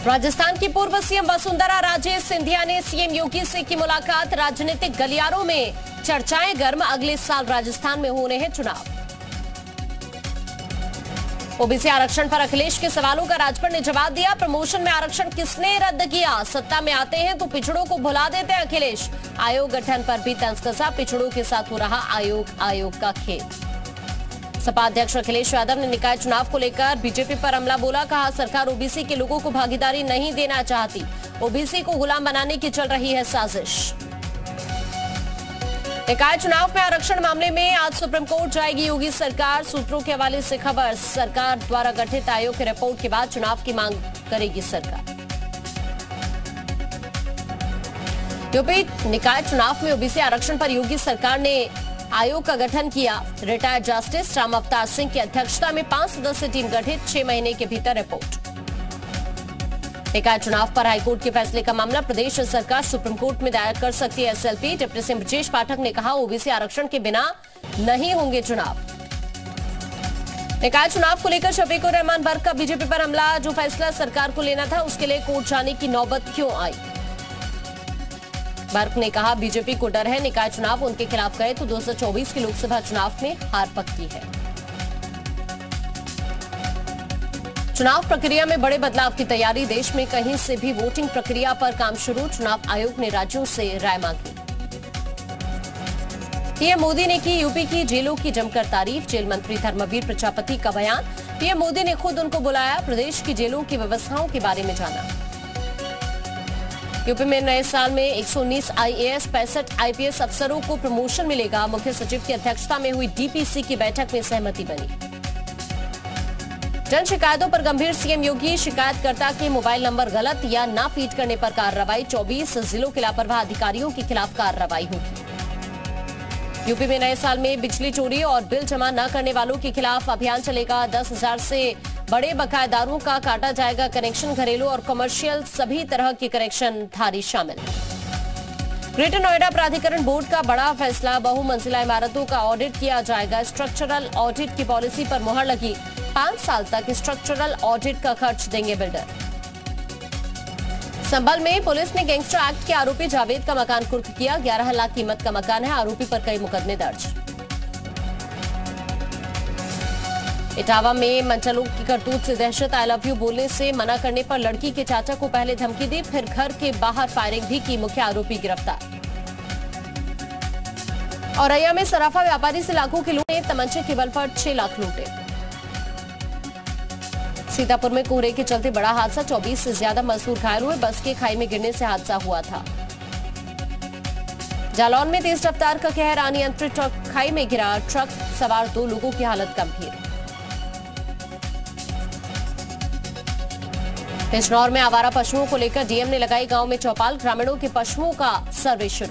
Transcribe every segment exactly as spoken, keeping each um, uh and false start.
राजस्थान की पूर्व सीएम वसुंधरा राजे सिंधिया ने सीएम योगी से की मुलाकात। राजनीतिक गलियारों में चर्चाएं गर्म। अगले साल राजस्थान में होने हैं चुनाव। ओबीसी आरक्षण पर अखिलेश के सवालों का राजभर ने जवाब दिया। प्रमोशन में आरक्षण किसने रद्द किया? सत्ता में आते हैं तो पिछड़ों को भुला देते हैं अखिलेश। आयोग गठन पर भी तंज कसा। पिछड़ों के साथ हो रहा आयोग आयोग का खेल। सपा अध्यक्ष अखिलेश यादव ने निकाय चुनाव को लेकर बीजेपी पर हमला बोला। कहा, सरकार ओबीसी के लोगों को भागीदारी नहीं देना चाहती। ओबीसी को गुलाम बनाने की चल रही है साजिश। निकाय चुनाव में आरक्षण मामले में आज सुप्रीम कोर्ट जाएगी योगी सरकार। सूत्रों के हवाले से खबर, सरकार द्वारा गठित आयोग की रिपोर्ट के बाद चुनाव की मांग करेगी सरकार। यूपी निकाय चुनाव में ओबीसी आरक्षण पर योगी सरकार ने आयोग का गठन किया। रिटायर्ड जस्टिस राम अवतार सिंह की अध्यक्षता में पांच सदस्यीय टीम गठित। छह महीने के भीतर रिपोर्ट। निकाय चुनाव पर हाईकोर्ट के फैसले का मामला प्रदेश सरकार सुप्रीम कोर्ट में दायर कर सकती है SLP. Deputy CM Brajesh Pathak ने कहा, ओबीसी आरक्षण के बिना नहीं होंगे चुनाव। निकाय चुनाव को लेकर शफीकुर रहमान बर्क का बीजेपी पर हमला। जो फैसला सरकार को लेना था उसके लिए कोर्ट जाने की नौबत क्यों आई? बर्क ने कहा, बीजेपी को डर है निकाय चुनाव उनके खिलाफ गए तो दो हज़ार चौबीस के लोकसभा चुनाव में हार पक्की है। चुनाव प्रक्रिया में बड़े बदलाव की तैयारी। देश में कहीं से भी वोटिंग प्रक्रिया पर काम शुरू। चुनाव आयोग ने राज्यों से राय मांगी। पीएम मोदी ने की यूपी की जेलों की जमकर तारीफ। जेल मंत्री धर्मवीर प्रजापति का बयान। पीएम मोदी ने खुद उनको बुलाया, प्रदेश की जेलों की व्यवस्थाओं के बारे में जाना। यूपी में नए साल में एक सौ उन्नीस आईएएस पैंसठ आईपीएस अफसरों को प्रमोशन मिलेगा। मुख्य सचिव की अध्यक्षता में हुई डीपीसी की बैठक में सहमति बनी। जन शिकायतों पर गंभीर सीएम योगी। शिकायतकर्ता के मोबाइल नंबर गलत या ना फीड करने पर कार्रवाई। चौबीस जिलों के लापरवाह अधिकारियों के खिलाफ कार्रवाई होगी। यूपी में नए साल में बिजली चोरी और बिल जमा न करने वालों के खिलाफ अभियान चलेगा। दस हजार से बड़े बकायेदारों का काटा जाएगा कनेक्शन। घरेलू और कमर्शियल सभी तरह के कनेक्शन धारी शामिल। ग्रेटर नोएडा प्राधिकरण बोर्ड का बड़ा फैसला। बहुमंजिला इमारतों का ऑडिट किया जाएगा। स्ट्रक्चरल ऑडिट की पॉलिसी पर मुहर लगी। पांच साल तक स्ट्रक्चरल ऑडिट का खर्च देंगे बिल्डर। संभल में पुलिस ने गैंगस्टर एक्ट के आरोपी जावेद का मकान कुर्क किया। ग्यारह लाख कीमत का मकान है। आरोपी पर कई मुकदमे दर्ज। इटावा में मंचलों की करतूत से दहशत। आई लव यू बोलने से मना करने पर लड़की के चाचा को पहले धमकी दी, फिर घर के बाहर फायरिंग भी की। मुख्य आरोपी गिरफ्तार। औरैया में सराफा व्यापारी से लाखों की लूट। तमंचे के बल पर छह लाख लूटे। सीतापुर में कोहरे के चलते बड़ा हादसा। चौबीस से ज्यादा मजदूर घायल हुए। बस के खाई में गिरने से हादसा हुआ था। जालौन में तेज रफ्तार का कहर। अनियंत्रित ट्रक खाई में गिरा। ट्रक सवार दो लोगों की हालत गंभीर। बिजनौर में आवारा पशुओं को लेकर डीएम ने लगाई गांव में चौपाल। ग्रामीणों के पशुओं का सर्वे शुरू।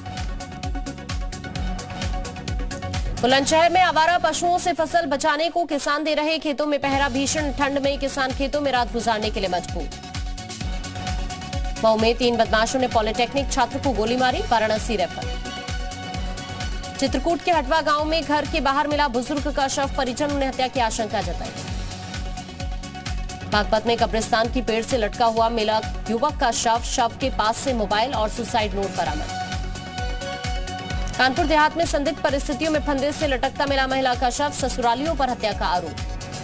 बुलंदशहर में आवारा पशुओं से फसल बचाने को किसान दे रहे खेतों में पहरा। भीषण ठंड में किसान खेतों में रात गुजारने के लिए मजबूर। मऊ में तीन बदमाशों ने पॉलिटेक्निक छात्र को गोली मारी। वाराणसी रेफर। चित्रकूट के हटवा गांव में घर के बाहर मिला बुजुर्ग का शव। परिजनों ने हत्या की आशंका जताई। बागपत में कब्रिस्तान की पेड़ से लटका हुआ मिला युवक का शव। शव के पास से मोबाइल और सुसाइड नोट बरामद। कानपुर देहात में संदिग्ध परिस्थितियों में फंदे से लटकता मिला महिला का शव। ससुरालियों पर हत्या का आरोप।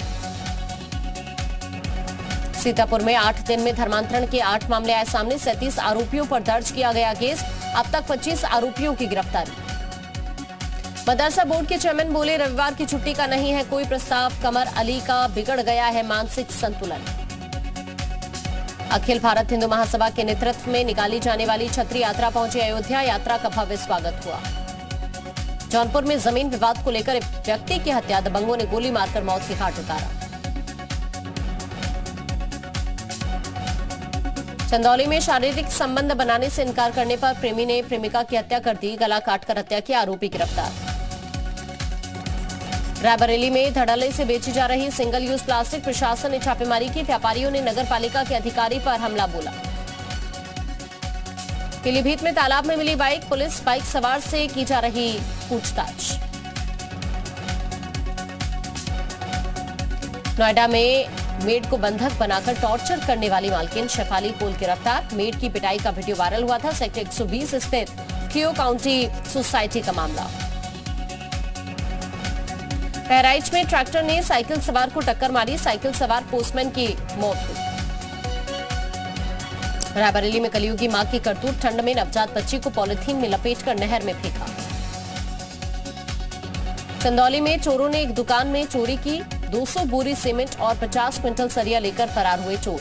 सीतापुर में आठ दिन में धर्मांतरण के आठ मामले आए सामने। सैंतीस आरोपियों पर दर्ज किया गया केस। अब तक पच्चीस आरोपियों की गिरफ्तारी। मदरसा बोर्ड के चेयरमैन बोले, रविवार की छुट्टी का नहीं है कोई प्रस्ताव। कमर अली का बिगड़ गया है मानसिक संतुलन। अखिल भारत हिंदू महासभा के नेतृत्व में निकाली जाने वाली छतरी यात्रा पहुंची अयोध्या। यात्रा का भव्य स्वागत हुआ। जौनपुर में जमीन विवाद को लेकर एक व्यक्ति की हत्या। दबंगों ने गोली मारकर मौत के घाट उतारा। चंदौली में शारीरिक संबंध बनाने से इनकार करने पर प्रेमी ने प्रेमिका की हत्या कर दी। गला काटकर हत्या की। आरोपी गिरफ्तार। रायबरेली में धड़ल्ले से बेची जा रही सिंगल यूज प्लास्टिक। प्रशासन ने छापेमारी की। व्यापारियों ने नगर पालिका के अधिकारी पर हमला बोला। पीलीभीत में तालाब में मिली बाइक। पुलिस बाइक सवार से की जा रही पूछताछ। नोएडा में मेड को बंधक बनाकर टॉर्चर करने वाली मालकिन शेफाली कोल गिरफ्तार। मेड की पिटाई का वीडियो वायरल हुआ था। सेक्टर एक सौ बीस स्थित क्लियो काउंटी सोसाइटी का मामला। बहराइच में ट्रैक्टर ने साइकिल सवार को टक्कर मारी। साइकिल सवार पोस्टमैन की मौत हुई। रायबरेली में कलयुगी मां की करतूत, ठंड में नवजात बच्ची को पॉलिथीन में लपेटकर नहर में फेंका। चंदौली में चोरों ने एक दुकान में चोरी की। दो सौ बोरी सीमेंट और पचास क्विंटल सरिया लेकर फरार हुए चोर।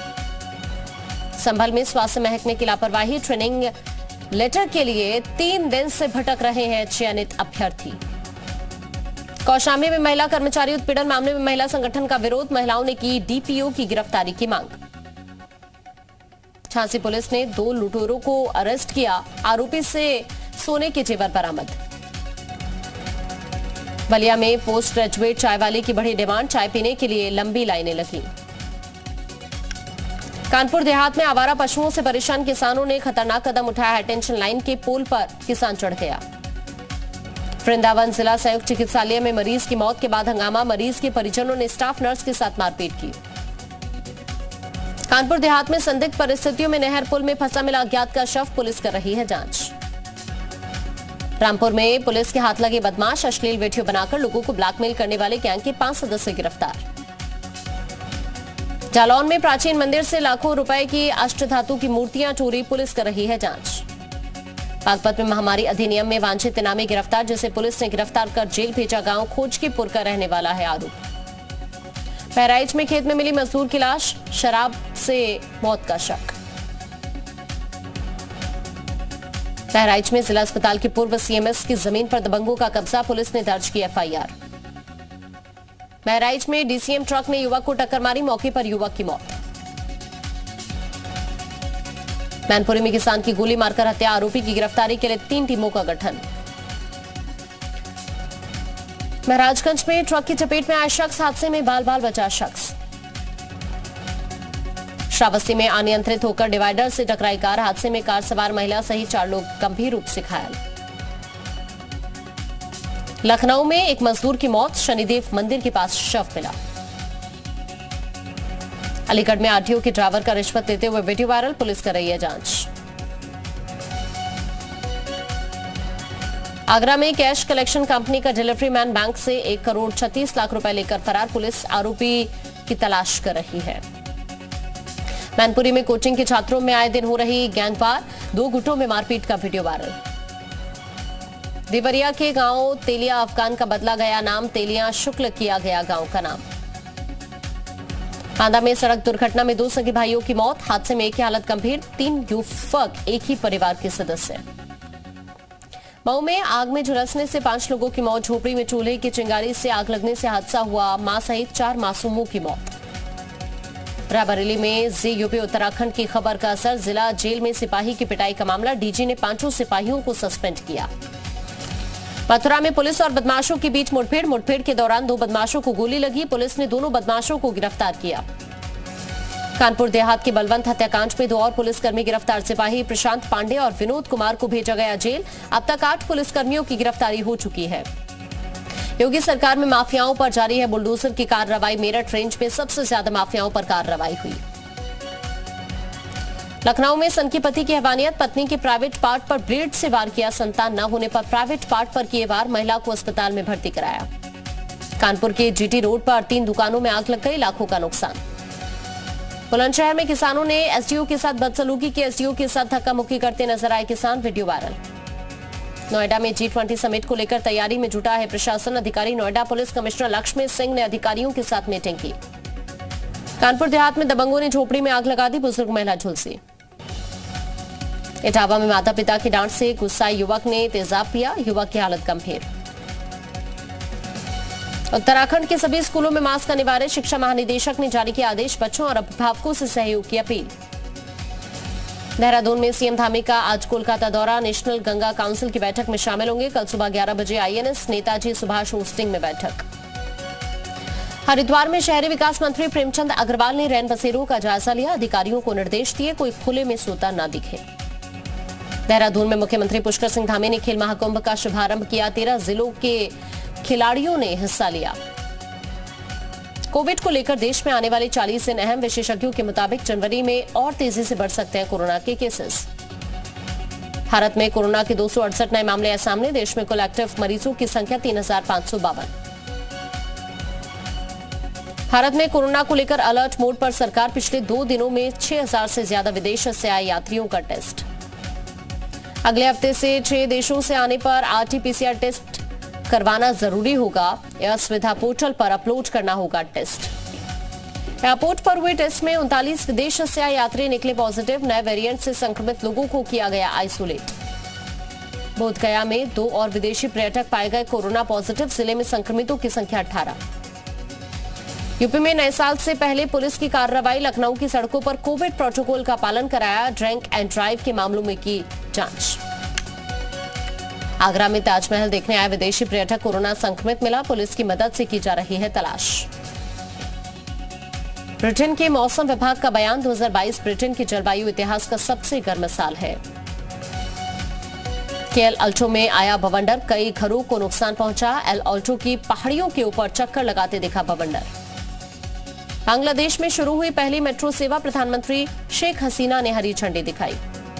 संभल में स्वास्थ्य महकमे की लापरवाही, ट्रेनिंग लेटर के लिए तीन दिन से भटक रहे हैं चयनित अभ्यर्थी। कौशाम्बी में महिला कर्मचारी उत्पीड़न मामले में महिला संगठन का विरोध, महिलाओं ने की डीपीओ की गिरफ्तारी की मांग। झांसी पुलिस ने दो लुटेरों को अरेस्ट किया। आरोपी से सोने के जेवर बरामद। बलिया में पोस्ट ग्रेजुएट चाय वाले की बढ़ी डिमांड, चाय पीने के लिए लंबी लाइनें लगी। कानपुर देहात में आवारा पशुओं से परेशान किसानों ने खतरनाक कदम उठाया। हाईटेंशन लाइन के पोल पर किसान चढ़ गया। वृंदावन जिला संयुक्त चिकित्सालय में मरीज की मौत के बाद हंगामा, मरीज के परिजनों ने स्टाफ नर्स के साथ मारपीट की। कानपुर देहात में संदिग्ध परिस्थितियों में नहर पुल में फंसा मिला अज्ञात का शव, पुलिस कर रही है जांच। रामपुर में पुलिस के हाथ लगे बदमाश, अश्लील वीडियो बनाकर लोगों को ब्लैकमेल करने वाले गैंग के पांच सदस्य गिरफ्तार। जालौन में प्राचीन मंदिर से लाखों रुपए की अष्टधातु की मूर्तियां चोरी, पुलिस कर रही है जांच। बागपत में महामारी अधिनियम में वांछित इनामी गिरफ्तार, जिसे पुलिस ने गिरफ्तार कर जेल भेजा। गांव खोजकीपुर का रहने वाला है आरोप। बहराइच में खेत में मिली मजदूर की लाश, शराब से मौत का शक। बहराइच में जिला अस्पताल के पूर्व सीएमएस की जमीन पर दबंगों का कब्जा, पुलिस ने दर्ज की एफआईआर। बहराइच में डीसीएम ट्रक ने युवक को टक्कर मारी, मौके पर युवक की मौत। मैनपुरी में किसान की गोली मारकर हत्या, आरोपी की गिरफ्तारी के लिए तीन टीमों का गठन। महाराजगंज में ट्रक की चपेट में आए शख्स, हादसे में बाल बाल बचा शख्स। श्रावस्ती में अनियंत्रित होकर डिवाइडर से टकराई कार, हादसे में कार सवार महिला सहित चार लोग गंभीर रूप से घायल। लखनऊ में एक मजदूर की मौत, शनिदेव मंदिर के पास शव मिला। अलीगढ़ में आरटीओ के ड्राइवर का रिश्वत लेते हुए वीडियो वायरल, पुलिस कर रही है जांच। आगरा में कैश कलेक्शन कंपनी का डिलीवरी मैन बैंक से एक करोड़ छत्तीस लाख रुपए लेकर फरार, पुलिस आरोपी की तलाश कर रही है। मैनपुरी में कोचिंग के छात्रों में आए दिन हो रही गैंगवार, दो गुटों में मारपीट का वीडियो वायरल। देवरिया के गांव तेलिया अफगान का बदला गया नाम, तेलिया शुक्ल किया गया गांव का नाम। बांदा में सड़क दुर्घटना में दो सगे भाइयों की मौत, हादसे में एक की हालत गंभीर, तीन युवक एक ही परिवार के सदस्य। मऊ में आग में झुलसने से पांच लोगों की मौत, झोपड़ी में चूल्हे की चिंगारी से आग लगने से हादसा हुआ, मां सहित चार मासूमों की मौत। रायबरेली में जी यूपी उत्तराखंड की खबर का असर, जिला जेल में सिपाही की पिटाई का मामला, डीजी ने पांचों सिपाहियों को सस्पेंड किया। मथुरा में पुलिस और बदमाशों के बीच मुठभेड़, मुठभेड़ के दौरान दो बदमाशों को गोली लगी, पुलिस ने दोनों बदमाशों को गिरफ्तार किया। कानपुर देहात के बलवंत हत्याकांड में दो और पुलिसकर्मी गिरफ्तार, सिपाही प्रशांत पांडे और विनोद कुमार को भेजा गया जेल। अब तक आठ पुलिसकर्मियों की गिरफ्तारी हो चुकी है। योगी सरकार में माफियाओं पर जारी है बुलडोजर की कार्रवाई, मेरठ रेंज में सबसे ज्यादा माफियाओं पर कार्रवाई हुई। लखनऊ में सन की पति की हैवानियत, पत्नी के प्राइवेट पार्ट पर ब्लेड से वार किया, संतान न होने पर प्राइवेट पार्ट पर किए वार, महिला को अस्पताल में भर्ती कराया। कानपुर के जीटी रोड पर तीन दुकानों में आग लग गई, लाखों का नुकसान। बुलंदशहर में किसानों ने एसडीओ के साथ बदसलूकी की, एसडीओ के साथ धक्का मुक्की करते नजर आए किसान, वीडियो वायरल। नोएडा में जी ट्वेंटी समिट को लेकर तैयारी में जुटा है प्रशासन, अधिकारी। नोएडा पुलिस कमिश्नर लक्ष्मी सिंह ने अधिकारियों के साथ मीटिंग की। कानपुर देहात में दबंगों ने झोपड़ी में आग लगा दी, बुजुर्ग महिला झुलसी। इटावा में माता पिता की डांट से गुस्साए युवक ने तेजाब पिया, युवक की हालत गंभीर। उत्तराखंड के सभी स्कूलों में मास्क अनिवार्य, शिक्षा महानिदेशक ने जारी किया आदेश, बच्चों और अभिभावकों से सहयोग की अपील। देहरादून में सीएम धामी का आज कोलकाता दौरा, नेशनल गंगा काउंसिल की बैठक में शामिल होंगे। कल सुबह ग्यारह बजे आईएनएस नेताजी सुभाष होस्टिंग में बैठक। हरिद्वार में शहरी विकास मंत्री प्रेमचंद अग्रवाल ने रैन बसेरों का जायजा लिया, अधिकारियों को निर्देश दिए कोई खुले में सोता न दिखे। देहरादून में मुख्यमंत्री पुष्कर सिंह धामी ने खेल महाकुंभ का शुभारंभ किया, तेरह जिलों के खिलाड़ियों ने हिस्सा लिया। कोविड को लेकर देश में आने वाले चालीस दिन अहम। विशेषज्ञों के मुताबिक जनवरी में और तेजी से बढ़ सकते हैं कोरोना के केसेस। भारत में कोरोना के दो सौ अड़सठ नए मामले आए सामने। देश में कुल एक्टिव मरीजों की संख्या तीन हजार पांच सौ बावन। भारत में कोरोना को लेकर अलर्ट मोड पर सरकार। पिछले दो दिनों में छह हजार से ज्यादा विदेश से आए यात्रियों का टेस्ट। अगले हफ्ते से छह देशों से आने पर आरटी-पीसीआर टेस्ट करवाना जरूरी होगा। एयर सुविधा पोर्टल पर अपलोड करना होगा टेस्ट। एयरपोर्ट पर हुए टेस्ट में उनतालीस विदेश से आए यात्री निकले पॉजिटिव। नए वेरिएंट से संक्रमित लोगों को किया गया आइसोलेट। बोधगया में दो और विदेशी पर्यटक पाए गए कोरोना पॉजिटिव। जिले में संक्रमितों की संख्या अठारह। यूपी में नए साल से पहले पुलिस की कार्रवाई। लखनऊ की सड़कों पर कोविड प्रोटोकॉल का पालन कराया। ड्रिंक एंड ड्राइव के मामलों में की जांच। आगरा में ताजमहल देखने आए विदेशी पर्यटक कोरोना संक्रमित मिला। पुलिस की मदद से की जा रही है तलाश। ब्रिटेन के मौसम विभाग का बयान। दो हज़ार बाईस ब्रिटेन के जलवायु इतिहास का सबसे गर्म साल है। केएल अल्टो में आया बवंडर। कई घरों को नुकसान पहुंचा। एल अल्टो की पहाड़ियों के ऊपर चक्कर लगाते दिखा बवंडर। बांग्लादेश में शुरू हुई पहली मेट्रो सेवा। प्रधानमंत्री शेख हसीना ने हरी झंडी दिखाई।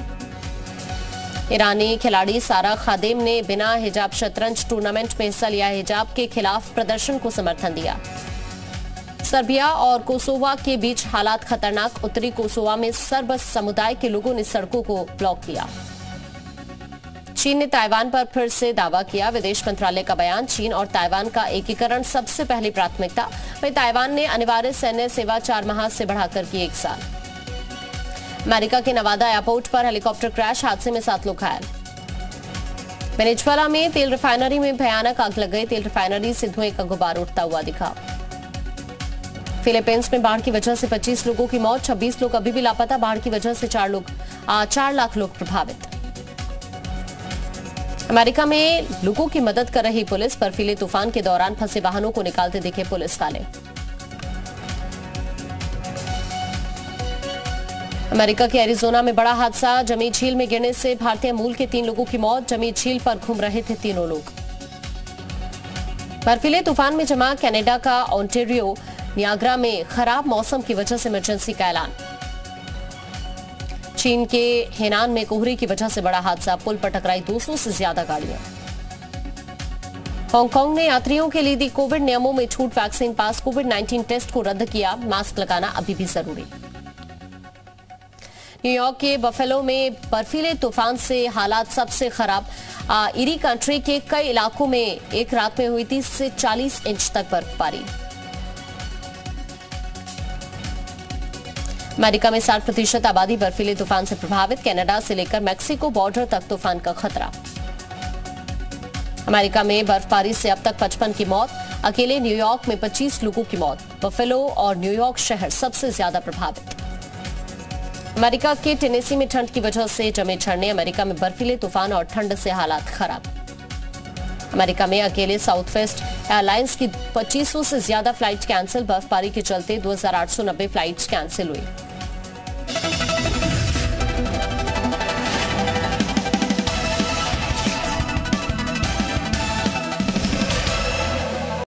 ईरानी खिलाड़ी सारा खादेम ने बिना हिजाब शतरंज टूर्नामेंट में हिस्सा लिया। हिजाब के खिलाफ प्रदर्शन को समर्थन दिया। सर्बिया और कोसोवा के बीच हालात खतरनाक। उत्तरी कोसोवा में सर्ब समुदाय के लोगों ने सड़कों को ब्लॉक किया। चीन ने ताइवान पर फिर से दावा किया। विदेश मंत्रालय का बयान। चीन और ताइवान का एकीकरण सबसे पहली प्राथमिकता। वहीं ताइवान ने अनिवार्य सैन्य सेवा चार माह से बढ़ाकर की एक साल। अमेरिका के नवादा एयरपोर्ट पर हेलीकॉप्टर क्रैश। हादसे में सात लोग घायल। वेनेजुएला में तेल रिफाइनरी में भयानक आग लग गई। तेल रिफाइनरी से धुएं का गुबार उठता हुआ दिखा। फिलीपींस में बाढ़ की वजह से पच्चीस लोगों की मौत। छब्बीस लोग अभी भी लापता। बाढ़ की वजह से चार लोग चार लाख लोग प्रभावित। अमेरिका में लोगों की मदद कर रही पुलिस। बर्फीले तूफान के दौरान फंसे वाहनों को निकालते दिखे पुलिस वाले। अमेरिका के एरिजोना में बड़ा हादसा। जमी झील में गिरने से भारतीय मूल के तीन लोगों की मौत। जमी झील पर घूम रहे थे तीनों लोग। बर्फीले तूफान में जमा कनाडा का ओंटारियो नियाग्रा में खराब मौसम की वजह से इमरजेंसी का ऐलान। चीन के हेनान में कोहरे की वजह से बड़ा हादसा। पुल पर टकराई दो सौ से ज्यादा गाड़ियां। हांगकांग ने यात्रियों के लिए दी कोविड नियमों में छूट। Vaccine pass. Covid nineteen test को रद्द किया। मास्क लगाना अभी भी जरूरी। न्यूयॉर्क के बफेलो में बर्फीले तूफान से हालात सबसे खराब। इरी कंट्री के कई इलाकों में एक रात में हुई तीस से चालीस इंच तक बर्फबारी। अमेरिका में साठ प्रतिशत आबादी बर्फीले तूफान से प्रभावित। कनाडा से लेकर मैक्सिको बॉर्डर तक तूफान का खतरा। अमेरिका में बर्फबारी से अब तक पचपन की मौत। अकेले न्यूयॉर्क में पच्चीस लोगों की मौत। बफेलो और न्यूयॉर्क शहर सबसे ज्यादा प्रभावित। अमेरिका के टेनेसी में ठंड की वजह से जमे झरने। अमेरिका में बर्फीले तूफान और ठंड से हालात खराब। अमेरिका में अकेले साउथ वेस्ट एयरलाइंस की पच्चीस सौ से ज्यादा फ्लाइट कैंसिल। बर्फबारी के चलते दो हजार आठ सौ नब्बे फ्लाइट्स कैंसिल हुई।